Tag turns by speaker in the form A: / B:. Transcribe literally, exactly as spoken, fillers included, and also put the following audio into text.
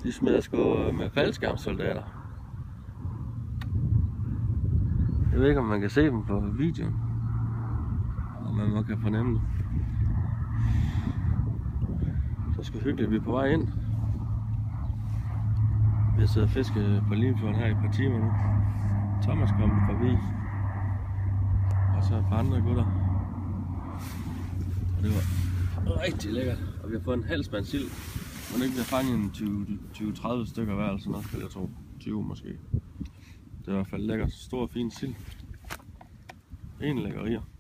A: De smider sgu med faldskærmssoldater. Jeg ved ikke om man kan se dem på videoen, og man må kan fornemme det. Så sgu hyggeligt, vi er på vej ind. Vi har siddet og fisket på Limfjorden her i et par timer nu. Thomas kom forbi, og så et par andre gutter. Og det var rigtig lækkert, og vi har fået en halv spand sild. Men ikke, vi har fanget en tyve til tredive stykker hver, eller sådan noget, vil jeg tro. tyve måske. Det er i hvert fald lækkert. Stor og fin sild. En lækkerier.